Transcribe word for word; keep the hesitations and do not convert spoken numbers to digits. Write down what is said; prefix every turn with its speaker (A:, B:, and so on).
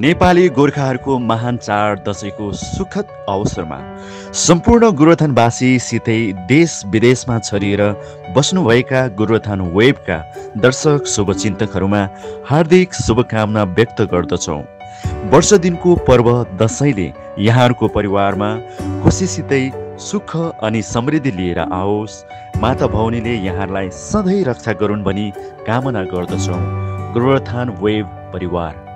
A: नेपाली गोर्खाहरूको महान चाड दशैँको सुखद अवसरमा सम्पूर्ण गोरुबथानवासीसितै देश विदेशमा छरिएर बस्नुभएका गोरुबथान वेबका दर्शक शुभचिन्तकहरूमा हार्दिक शुभकामना व्यक्त गर्दछौँ। वर्ष दिनको पर्व दशैँले यहाँहरूको परिवारमा खुसीसितै सुख अनि समृद्धि लिएर आओस्। माता भवानीले यहाँहरूलाई सधैँ रक्षा गरून् भनी कामना गर्दछौँ। गोरुबथान वेब परिवार।